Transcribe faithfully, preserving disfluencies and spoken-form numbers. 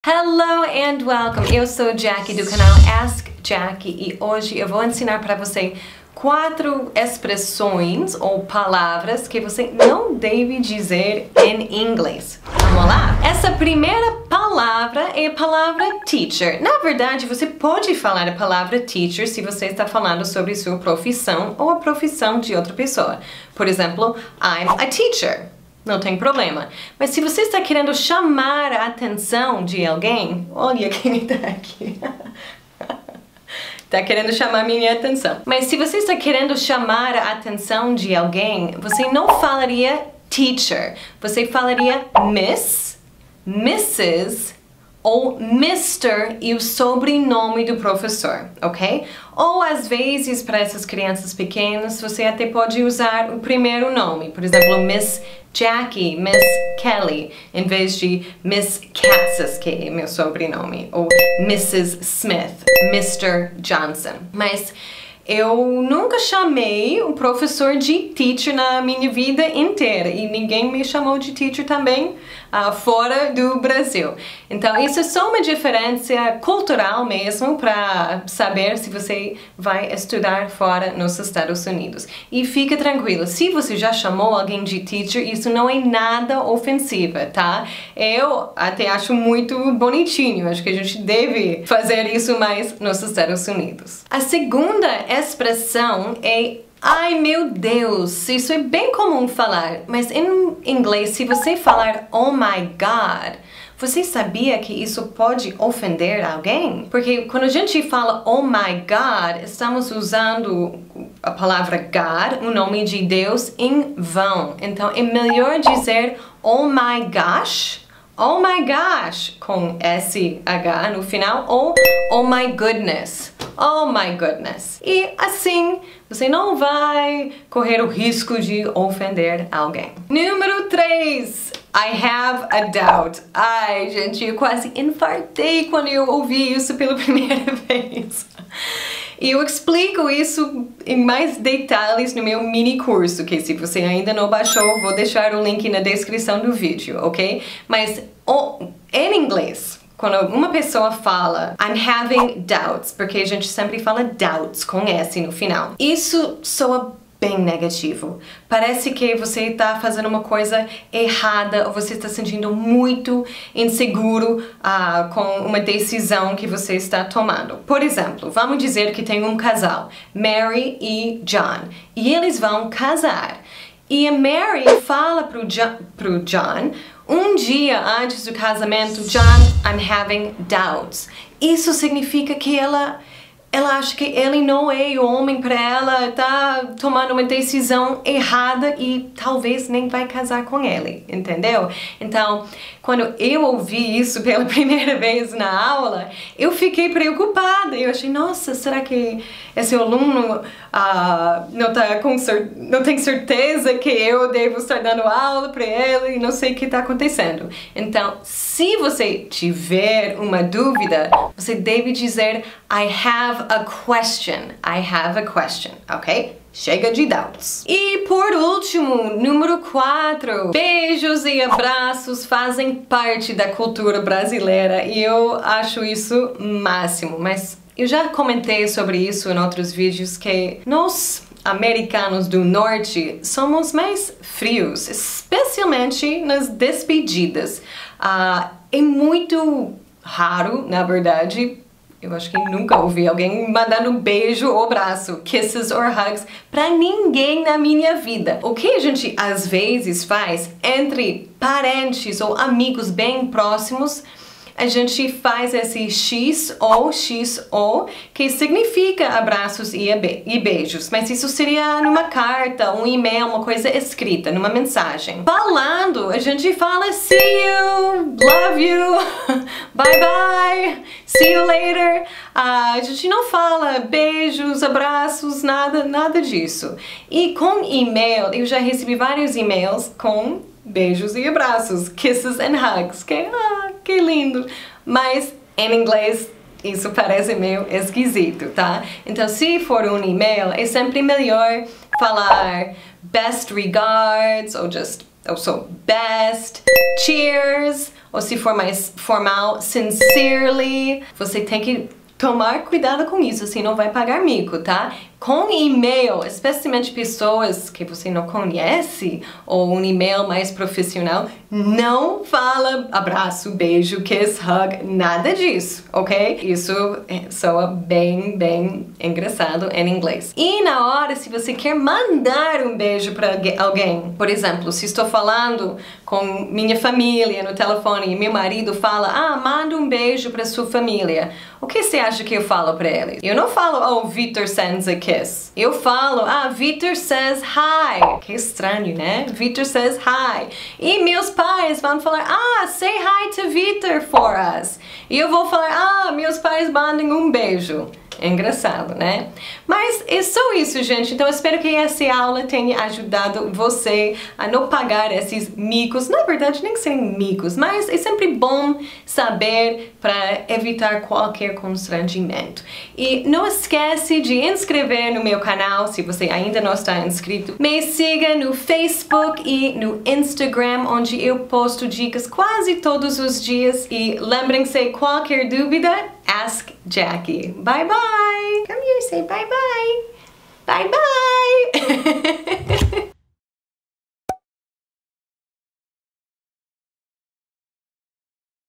Hello and welcome! Eu sou Jackie do canal Ask Jackie e hoje eu vou ensinar para você quatro expressões ou palavras que você não deve dizer em inglês. Vamos lá? Essa primeira palavra é a palavra teacher. Na verdade, você pode falar a palavra teacher se você está falando sobre sua profissão ou a profissão de outra pessoa. Por exemplo, I'm a teacher. Não tem problema. Mas se você está querendo chamar a atenção de alguém, olha quem está aqui. Está querendo chamar minha atenção. Mas se você está querendo chamar a atenção de alguém, você não falaria teacher. Você falaria Miss, Missus ou mister e o sobrenome do professor, ok? Ou às vezes, para essas crianças pequenas, você até pode usar o primeiro nome. Por exemplo, Miss Jackie, Miss Kelly, em vez de Miss Katsas, que é meu sobrenome, ou Missus Smith, mister Johnson. Mas eu nunca chamei um professor de teacher na minha vida inteira e ninguém me chamou de teacher também uh, fora do Brasil. Então isso é só uma diferença cultural mesmo para saber se você vai estudar fora nos Estados Unidos. E fica tranquilo, se você já chamou alguém de teacher, isso não é nada ofensivo, tá? Eu até acho muito bonitinho, acho que a gente deve fazer isso mais nos Estados Unidos. A segunda expressão é ai meu Deus, isso é bem comum falar, mas em inglês se você falar oh my god, você sabia que isso pode ofender alguém? Porque quando a gente fala oh my god, estamos usando a palavra God, o nome de Deus, em vão. Então é melhor dizer oh my gosh, oh my gosh, com S H no final, ou oh my goodness. Oh my goodness. E assim, você não vai correr o risco de ofender alguém. Número três. I have a doubt. Ai, gente, eu quase infartei quando eu ouvi isso pela primeira vez. E eu explico isso em mais detalhes no meu mini curso, que se você ainda não baixou, vou deixar o link na descrição do vídeo, ok? Mas oh, em inglês, quando uma pessoa fala I'm having doubts, porque a gente sempre fala doubts com S no final, isso soa bem negativo. Parece que você está fazendo uma coisa errada ou você está se sentindo muito inseguro uh, com uma decisão que você está tomando. Por exemplo, vamos dizer que tem um casal, Mary e John, e eles vão casar. E a Mary fala pro John, pro John um dia antes do casamento, John, I'm having doubts. Isso significa que ela, ela acha que ele não é o homem para ela, tá tomando uma decisão errada e talvez nem vai casar com ele, entendeu? Então, quando eu ouvi isso pela primeira vez na aula, eu fiquei preocupada. Eu achei, nossa, será que esse aluno uh, não, tá com cer não tem certeza que eu devo estar dando aula para ele e não sei o que está acontecendo. Então, se você tiver uma dúvida, você deve dizer I have a question. I have a question, ok? Chega de doubts. E por último, número quatro. Beijos e abraços fazem parte da cultura brasileira e eu acho isso máximo, mas eu já comentei sobre isso em outros vídeos que nós, americanos do norte, somos mais frios, especialmente nas despedidas. Uh, é muito raro, na verdade, eu acho que nunca ouvi alguém mandando um beijo ou abraço, kisses or hugs, pra ninguém na minha vida. O que a gente às vezes faz entre parentes ou amigos bem próximos, a gente faz esse X ou X O, que significa abraços e, be e beijos. Mas isso seria numa carta, um e-mail, uma coisa escrita, numa mensagem. Falando, a gente fala see you, love you, bye bye, see you later. Uh, a gente não fala beijos, abraços, nada, nada disso. E com e-mail, eu já recebi vários e-mails com beijos e abraços, kisses and hugs, que, ah, que lindo, mas em inglês isso parece meio esquisito, tá? Então se for um e-mail, é sempre melhor falar best regards ou just Eu sou best, cheers, ou se for mais formal, sincerely. Você tem que tomar cuidado com isso, assim, não vai pagar mico, tá? Com e-mail, especialmente pessoas que você não conhece, ou um e-mail mais profissional, não fala abraço, beijo, kiss, hug, nada disso, ok? Isso soa bem, bem engraçado em inglês. E na hora, se você quer mandar um beijo para alguém, por exemplo, se estou falando com minha família no telefone e meu marido fala, ah, manda um beijo para sua família, o que você acha que eu falo para ele? Eu não falo, oh, Victor sends a kiss. Eu falo, ah, Victor says hi. Que estranho, né? Victor says hi. E meus pais vão falar, ah, say hi to Victor for us. E eu vou falar, ah, meus pais mandem um beijo. É engraçado, né? Mas é só isso, gente. Então, eu espero que essa aula tenha ajudado você a não pagar esses micos. Na verdade, nem que sejam micos, mas é sempre bom saber para evitar qualquer constrangimento. E não esquece de inscrever no meu canal, se você ainda não está inscrito. Me siga no Facebook e no Instagram, onde eu posto dicas quase todos os dias. E lembrem-se, qualquer dúvida, ask Jackie. Bye bye! Come here, say bye bye! Bye bye!